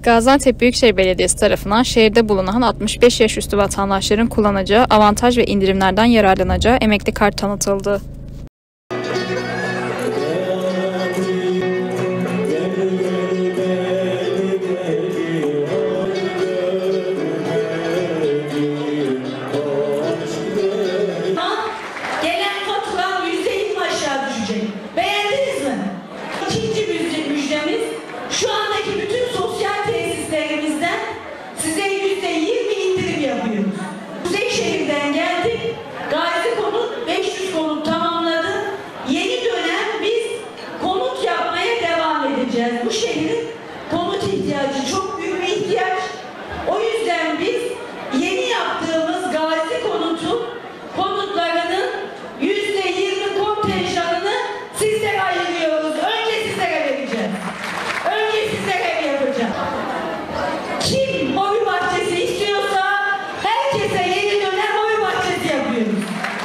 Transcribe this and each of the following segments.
Gaziantep Büyükşehir Belediyesi tarafından şehirde bulunan 65 yaş üstü vatandaşların kullanacağı avantaj ve indirimlerden yararlanacağı emekli kart tanıtıldı. Gelen faturan %20 aşağı düşecek. Beğendiniz mi? İkinci müjdemiz, şu andaki bütün sosyal tesislerimizden size %20 indirim yapıyoruz. Kuzeyşehir'den geldik, Gazi konut 500 konut tamamladı. Yeni dönem biz konut yapmaya devam edeceğiz. Bu şehrin konut ihtiyacı çok büyük bir ihtiyaç. O yüzden biz yeni yaptığımız Gazi konutun konutlarının %20 kontenjanını sizlere ayırıyoruz. Önce sizlere vereceğiz. Önce sizlere yapacağız. Kim hobi bahçesi istiyorsa herkese yeni dönem hobi bahçesi yapıyoruz.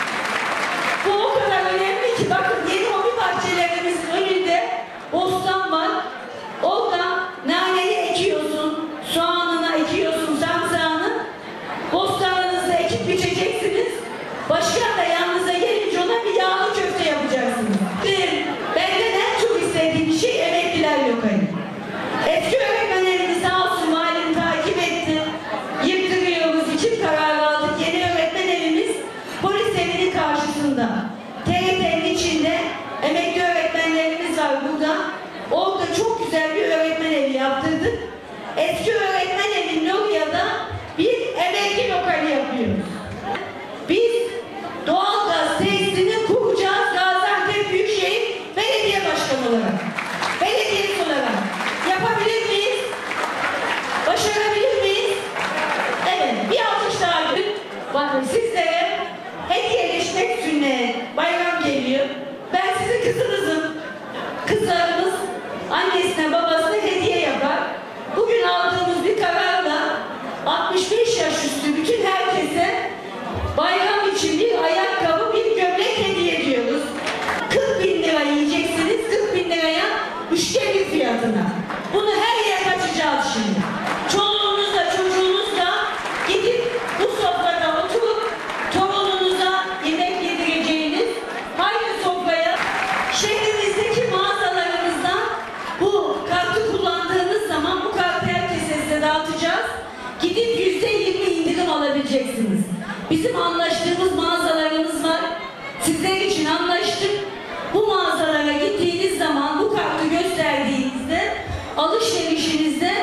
Bu o kadar önemli ki bakın yeni hobi bahçelerimizin önünde bostan var. Orada naneni ekiyorsun, soğanını ekiyorsun, sarımsağını. Bostanınızda ekip biçeceksiniz. Başkan da yanınıza gelince ona bir yağlı köfte yapacaksınız. Benden en çok istediğim şey emekliler lokali. Eski öğretmenlerimiz sağ olsun valim takip etti. Yıktırıyoruz için karar aldık. Yeni öğretmen evimiz polis evinin karşısında. TRT'nin içinde emekli öğretmenlerimiz var burada. Orada çok güzel bir öğretmen evi yaptırdık. Eski öğretmen evi Norya'da bir emekli lokali yapıyoruz. Biz doğalgaz tesisini kuracağız Gaziantep Büyükşehir Belediye Başkanı olarak. Belediyesi olarak. Yapabilir miyiz? Başarabilir miyiz? Evet. Bir alkış daha gün. Bakın sizlere hediyeleşmek sünnet. Bayram geliyor. Ben sizin kızınızım. Kızlarımız annesine babasına hediye yapar. Bugün aldığımız bir kararla 65 yaş üstü bütün herkese bayram için bir ayakkabı, bir gömlek hediye ediyoruz. 40 bin lira yiyeceksiniz, 40 bin liraya 3'te 1 fiyatına. Bunu her yere açacağız şimdi. Çoluğunuzla, çocuğunuzla gidip bu sofrada oturup torununuza yemek yedireceğiniz aynı sofraya şehrimizdeki mağazalarımızdan bu kartı kullandığınız zaman bu kartı herkese size dağıtacağız. Gidip %20 indirim alabileceksiniz. Bizim anlaştığımız mağazalarımız var. Sizler için anlaştık. Bu mağazalara gittiğiniz zaman bu kartı gösterdiğinizde alışverişinizde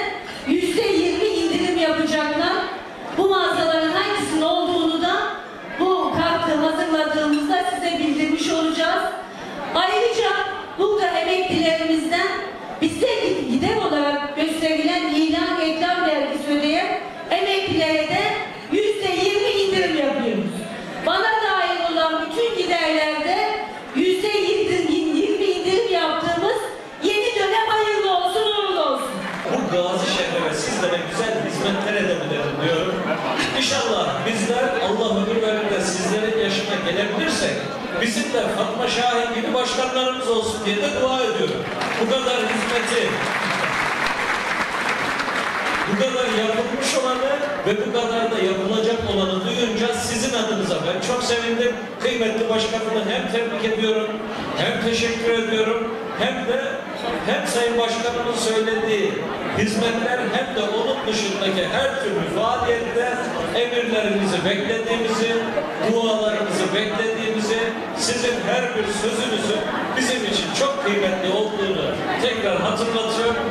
%20 indirim yapacaklar. Bu mağazaların hangisinin olduğunu da bu kartı hazırladığımızda size bildirmiş olacağız. Ayrıca burada emeklilerimizden bize gider olarak gösterilen ilan reklam vergisi ödeyen emeklilere de %20 indirim yapıyoruz. Bana dahil olan bütün giderlerde %20 indirim yaptığımız yeni dönem hayırlı olsun, uğurlu olsun. Bu Gazi şehre ve sizlere güzel hizmetlere de diyorum. İnşallah bizler Allah ömür verir de sizlerin yaşına gelebilirsek bizim de Fatma Şahin gibi başkanlarımız olsun diye de dua ediyorum. Bu kadar hizmeti, bu kadar yapılmış olanı ve bu kadar da yapılacak olanı duyunca sizin adınıza ben çok sevindim. Kıymetli başkanımı hem tebrik ediyorum, hem teşekkür ediyorum, hem Sayın Başkanımın söylediği hizmetler hem de onun dışındaki her türlü faaliyette emirlerinizi beklediğimizi, dualarınızı beklediğimizi, sizin her bir sözünüzün bizim için çok kıymetli olduğunu tekrar hatırlatıyorum.